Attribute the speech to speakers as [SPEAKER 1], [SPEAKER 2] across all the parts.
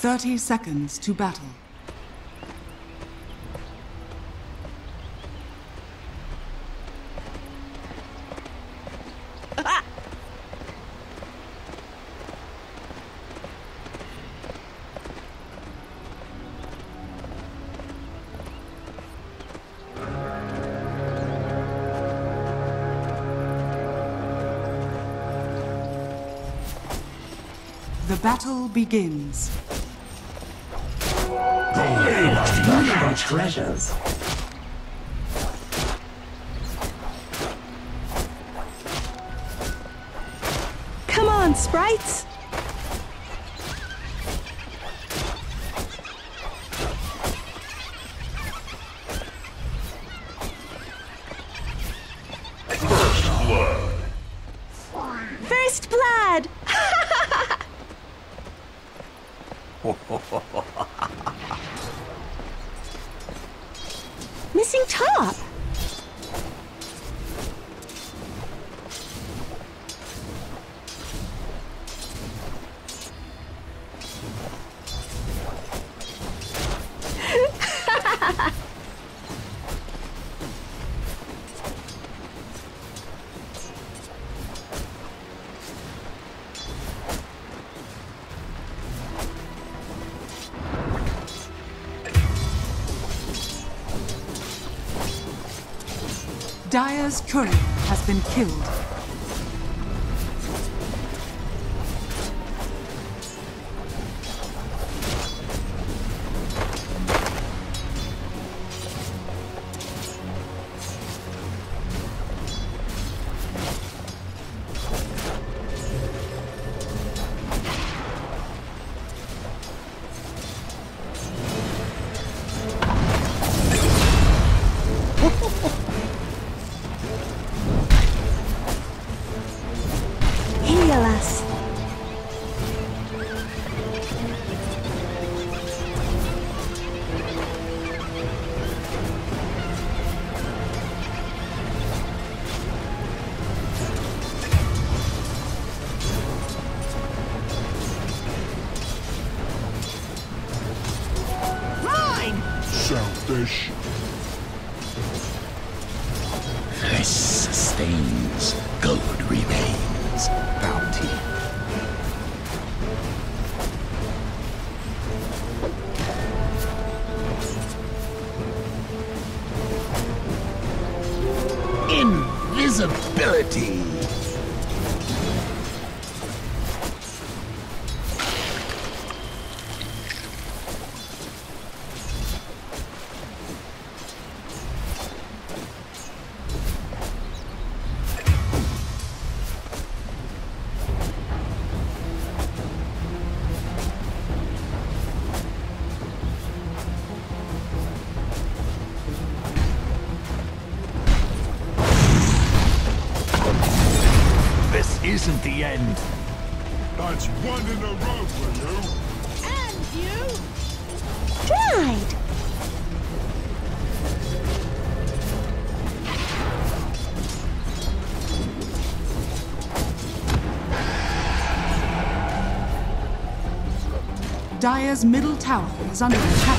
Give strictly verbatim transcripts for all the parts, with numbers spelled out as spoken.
[SPEAKER 1] Thirty seconds to battle. The battle begins.
[SPEAKER 2] They must not have treasures.
[SPEAKER 3] Come on, sprites!
[SPEAKER 2] First blood.
[SPEAKER 3] First blood! Missing top!
[SPEAKER 1] Dire's courier has been killed.
[SPEAKER 3] Heal us!
[SPEAKER 4] Selfish.
[SPEAKER 2] This sustains. Gold remains. Bounty. Invisibility. Isn't the end.
[SPEAKER 4] That's one in a row for you.
[SPEAKER 3] And you? Dried!
[SPEAKER 1] Dire's middle tower is under attack.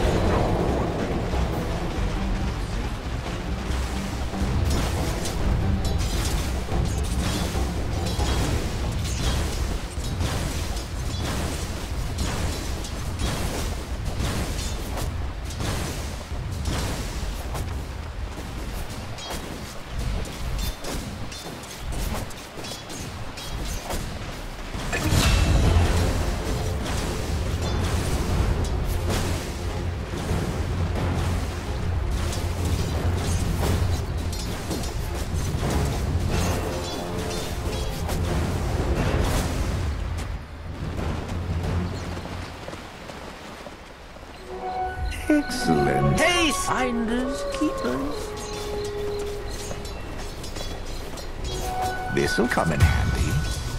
[SPEAKER 2] Excellent.
[SPEAKER 5] Hey, finders, keepers.
[SPEAKER 2] This'll come in handy.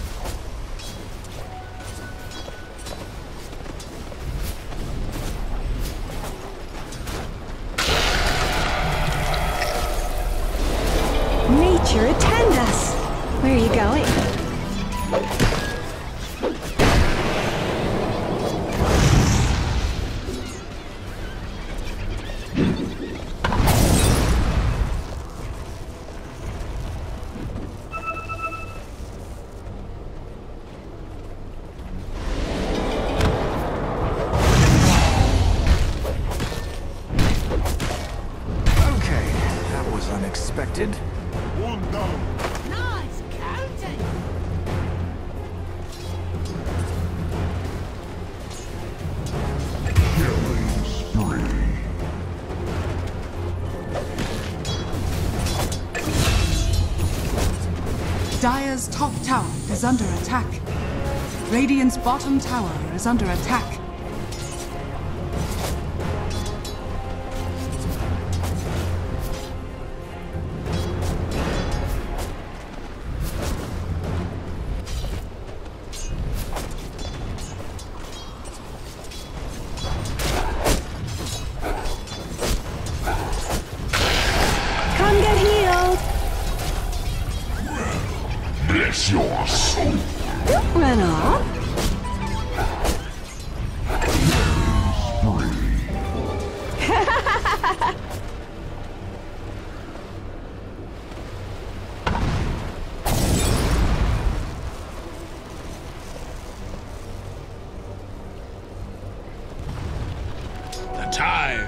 [SPEAKER 3] Nature attend us! Where are you going?
[SPEAKER 1] Dire's top tower is under attack. Radiant's bottom tower is under attack.
[SPEAKER 3] Come get healed.
[SPEAKER 2] Bless your soul.
[SPEAKER 3] Don't run off.
[SPEAKER 2] The time.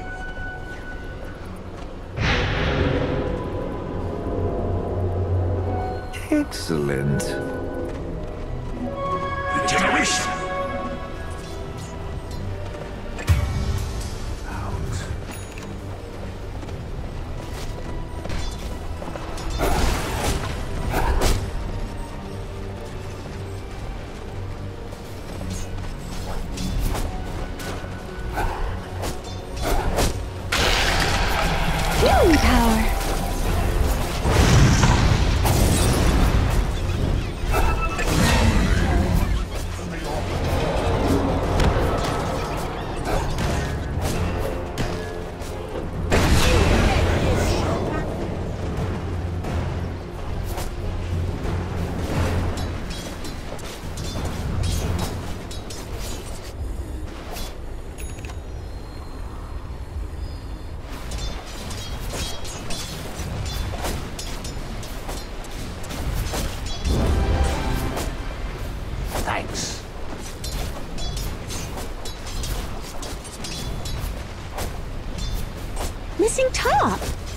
[SPEAKER 6] Excellent.
[SPEAKER 2] Generation.
[SPEAKER 3] Healing power.
[SPEAKER 5] Thanks.
[SPEAKER 3] Missing top.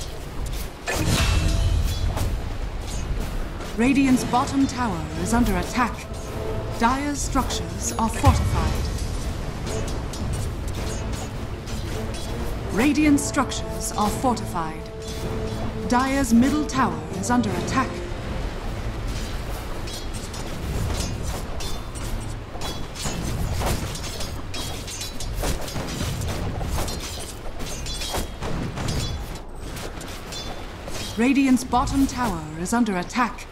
[SPEAKER 1] Radiant's bottom tower is under attack. Dire's structures are fortified. Radiant structures are fortified. Dire's middle tower is under attack. Radiant's bottom tower is under attack.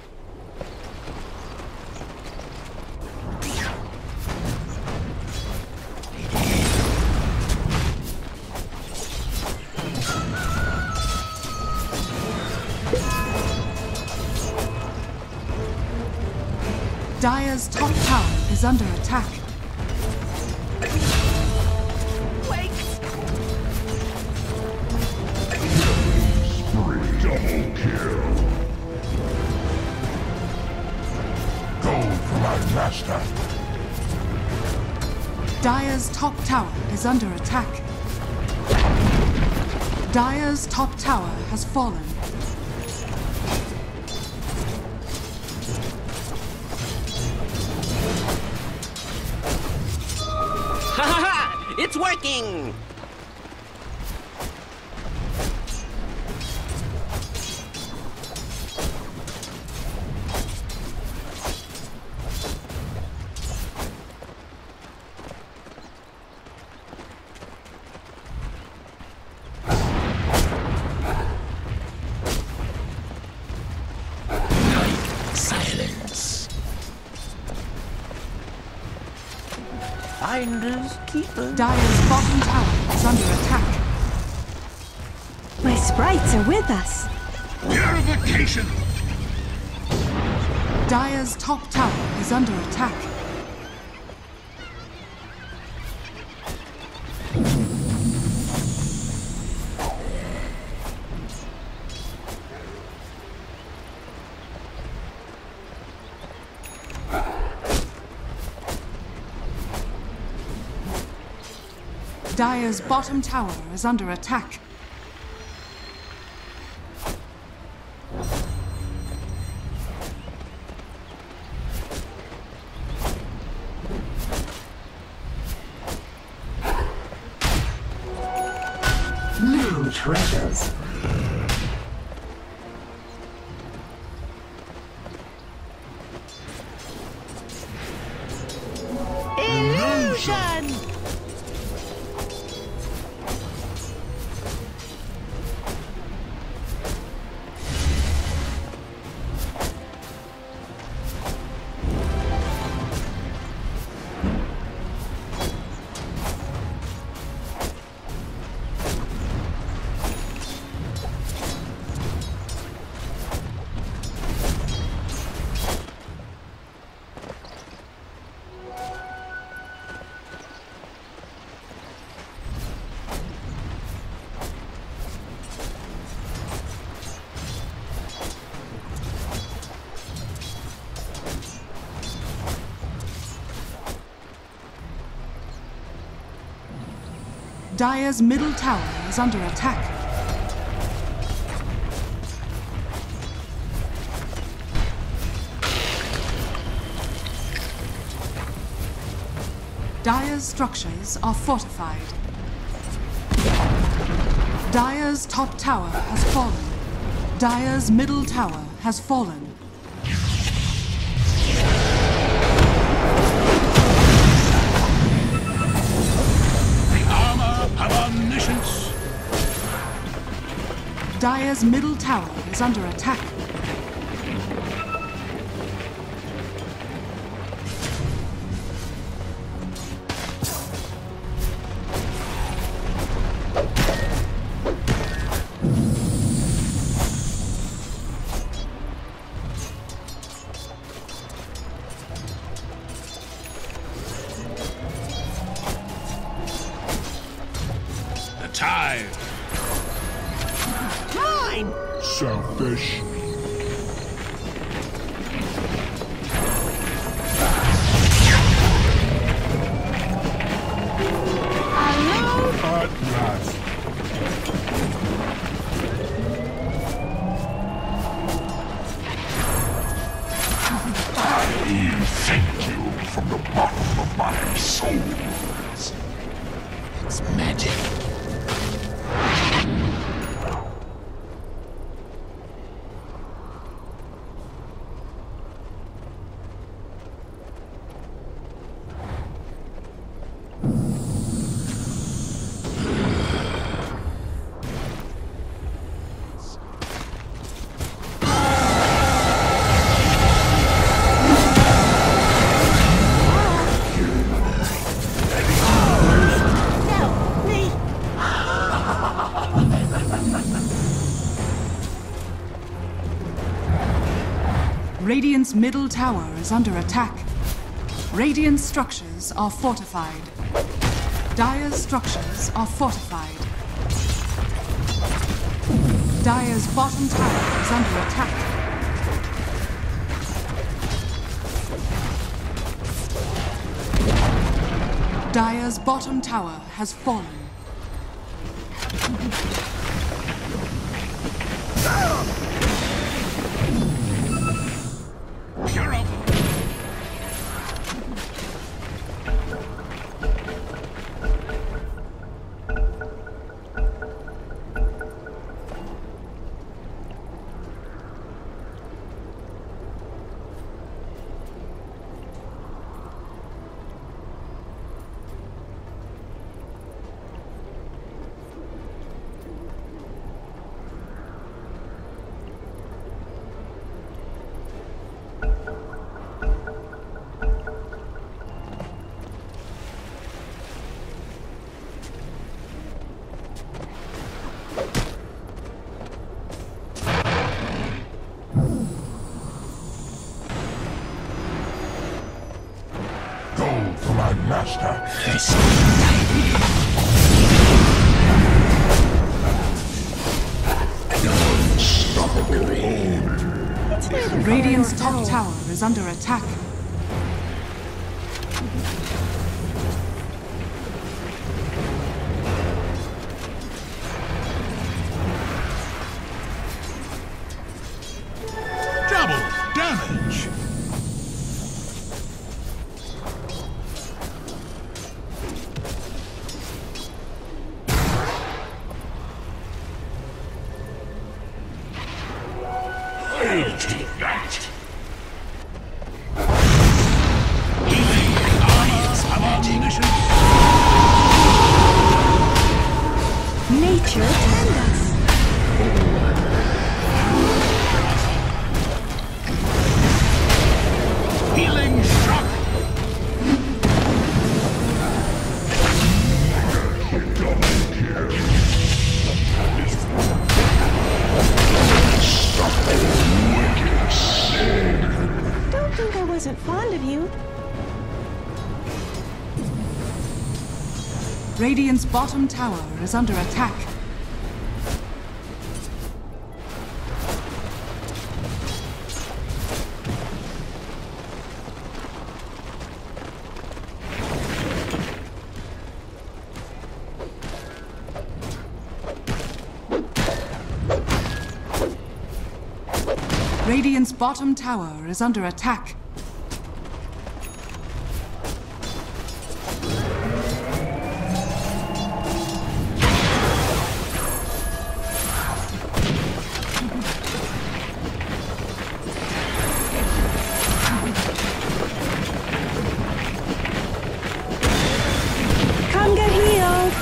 [SPEAKER 1] Dire's top tower is under attack.
[SPEAKER 2] Double kill. Go for my master.
[SPEAKER 1] Dire's top tower is under attack. Dire's top tower has fallen.
[SPEAKER 5] Ha ha ha! It's working!
[SPEAKER 2] Silence.
[SPEAKER 5] Finders, keepers.
[SPEAKER 1] Dire's bottom tower is under attack.
[SPEAKER 3] My sprites are with us.
[SPEAKER 2] Purification.
[SPEAKER 1] Dire's top tower is under attack. Dire's bottom tower is under attack.
[SPEAKER 6] New treasures.
[SPEAKER 4] Execution!
[SPEAKER 1] Dire's middle tower is under attack. Dire's structures are fortified. Dire's top tower has fallen. Dire's middle tower has fallen. Dire's middle tower is under attack.
[SPEAKER 2] The tide. Selfish. At last. I thank you from the bottom of my soul. It's magic.
[SPEAKER 1] Radiant's middle tower is under attack. Radiant's structures are fortified. Dire's structures are fortified. Dire's bottom tower is under attack. Dire's bottom tower has fallen.
[SPEAKER 2] You're up. For my master. Unstoppable.
[SPEAKER 1] Radiant's top tower is under attack.
[SPEAKER 2] Double damage. I'll take that. Healing armies of magic.
[SPEAKER 3] nature attend us.
[SPEAKER 2] Healing shock!
[SPEAKER 3] Don't think I wasn't fond of you.
[SPEAKER 1] Radiant's bottom tower is under attack. Radiant's bottom tower is under attack.
[SPEAKER 3] Come get healed.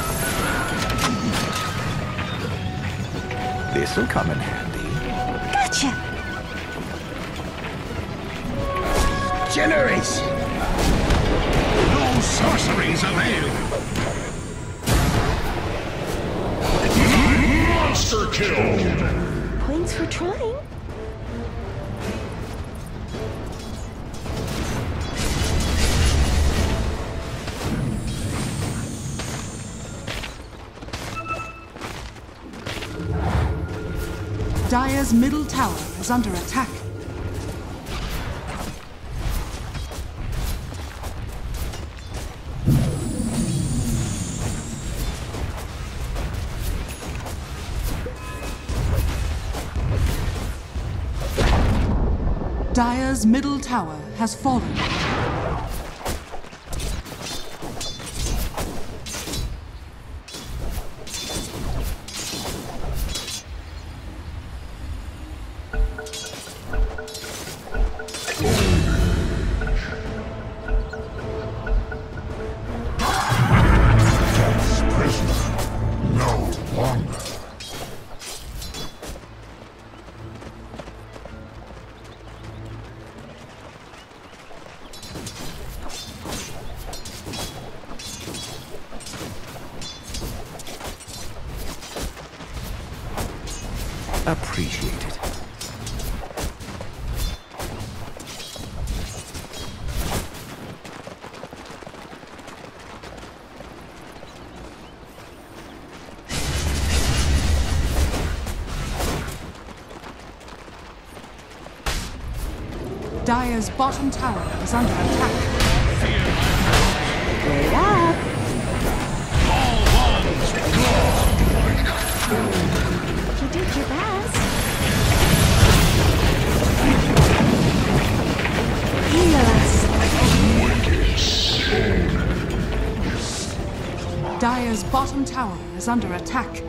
[SPEAKER 6] This'll come in handy.
[SPEAKER 3] Gotcha.
[SPEAKER 2] Generation! No sorceries avail! Monster kill!
[SPEAKER 3] Points for trying.
[SPEAKER 1] Dire's middle tower is under attack. Dire's middle tower has fallen.
[SPEAKER 2] Prisoner, no longer.
[SPEAKER 6] Appreciate it.
[SPEAKER 1] Dire's bottom tower is under attack.
[SPEAKER 3] Wait up. You did your best. Heal us.
[SPEAKER 1] Dire's bottom tower is under attack.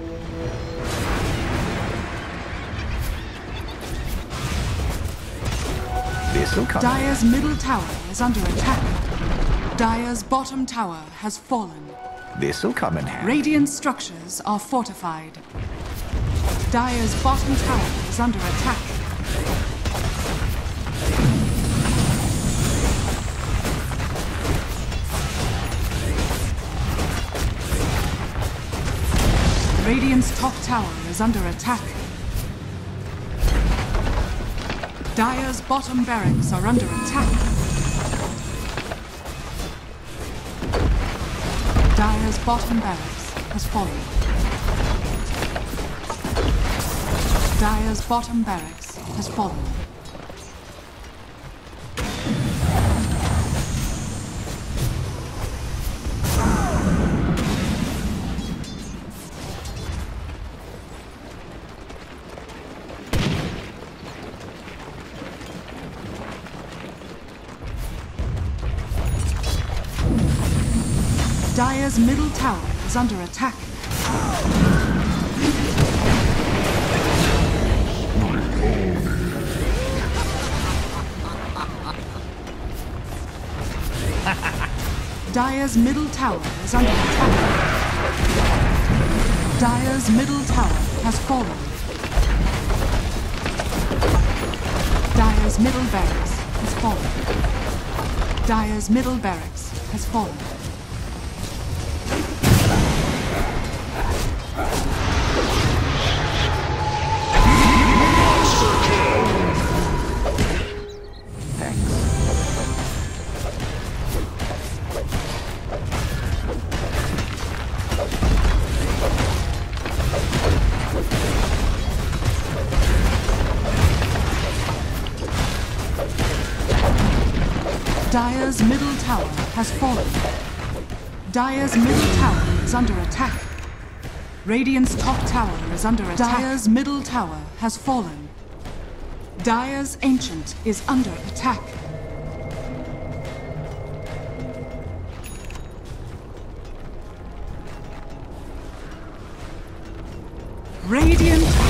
[SPEAKER 6] This'll come.
[SPEAKER 1] Dire's middle tower is under attack. Dire's bottom tower has fallen.
[SPEAKER 6] This'll come in handy.
[SPEAKER 1] Radiant structures are fortified. Dire's bottom tower is under attack. Radiant's top tower is under attack. Dire's bottom barracks are under attack. Dire's bottom barracks has fallen. Dire's bottom barracks has fallen. Dire's middle tower is under attack. Dire's middle tower is under attack. Dire's middle tower has fallen. Dire's middle barracks has fallen. Dire's middle barracks has fallen. Dire's middle tower has fallen. Dire's middle tower is under attack. Radiant's top tower is under attack. Dire's middle tower has fallen. Dire's Ancient is under attack. Radiant